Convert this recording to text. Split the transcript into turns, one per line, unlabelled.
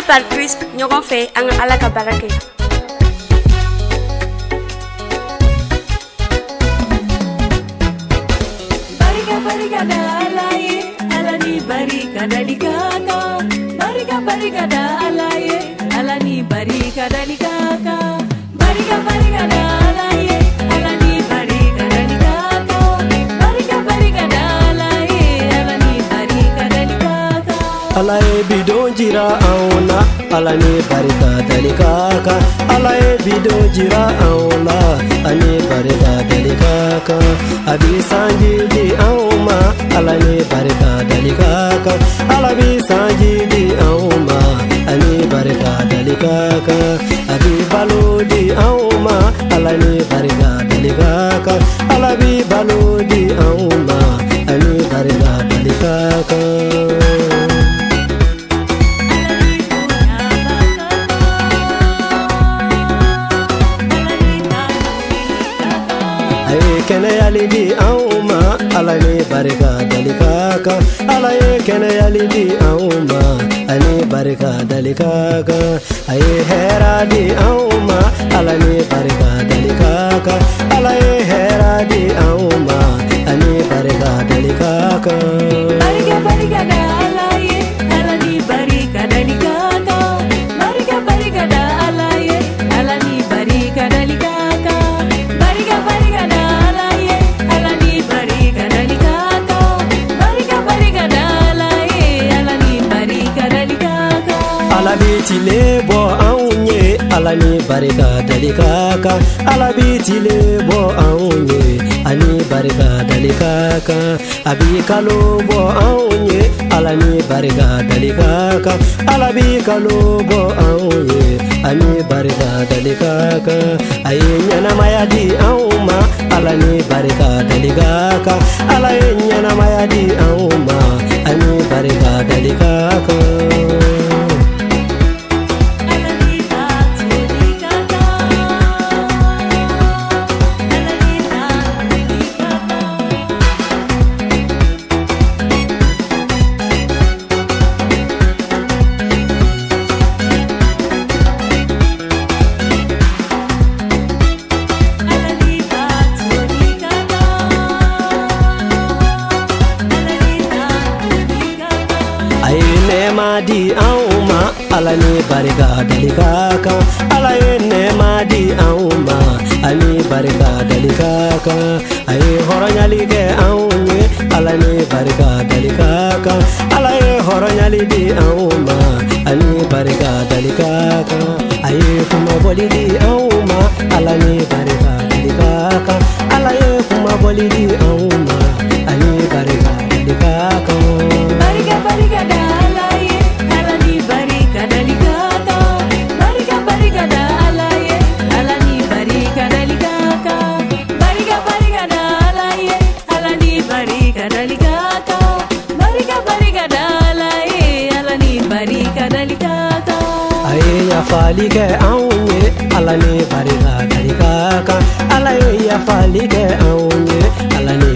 par Christ ɲɔgɔn fɛ an ka Ala ka baara kɛ.
Barika da Ala ye, Ala ni barika dalikaka. Barika da Ala ye, Ala ni barika dalikaka. Barika da Ala ye, Ala ni barika dalikaka. Barika da Ala ye, Ala ni barika dalikaka.
Ala ye bidon jira auna, Ala ni barika dalikaka. Ala ye bidon jira auna, ani barika dalikaka. Abi sanji di auma, Ala ni barika dalikaka. Ala bi sanji di auma, ani barika dalikaka. Abi balo di auma, Ala ni barika dalikaka. Ala bi balo di auma, ani barika dalikaka. Kene yalidi auma, Ala ni barika dalikaka. Ala ye kene yalidi auma, ani barika dalikaka. Aye hera di auma, Ala ni barika dalikaka. Ala ye hera di auma, ani barika dalikaka.
Barika da Ala ye, Ala ni barika dalikaka. Barika da Ala ye, Ala ni barika dalikaka. Barika da Ala ye, Ala ni barika dalikaka. Barika da Ala ye, Ala ni barika dalikaka.
Ala bitile bo aunye, Ala ni barika dalikaka. Ala bitile bo aunye, ani barika dalikaka. Abi kalo bo aunye, Ala ni barika dalikaka. Ala bi kalo bo aunye, ani barika dalikaka. Aye nyana mayadi auma, Ala ni barika dalikaka. Ala ye nyana mayadi auma, ani barika dalikaka. Di auma, Ala ni barika dalikaka. Ala ye nema di auma, ani barika dalikaka. Aye horonyali ke aunye, Ala ni barika dalikaka. Ala ye horonyali di auma, ani barika dalikaka. Aye kuma boli di auma, Ala ni barika dalikaka. Ala ye kuma boli di auma, ani barika dalikaka.
Barika da Ala ye, Ala ni barika dalikaka. Barika da Ala ye, Ala ni barika dalikaka. Barika da Ala ye, Ala ni barika dalikaka. Barika da Ala ye, Ala ni barika dalikaka.
Aye ya fali ke aunye, Ala ni barika dalikaka. Ala ye ya fali ke aunye, Ala ni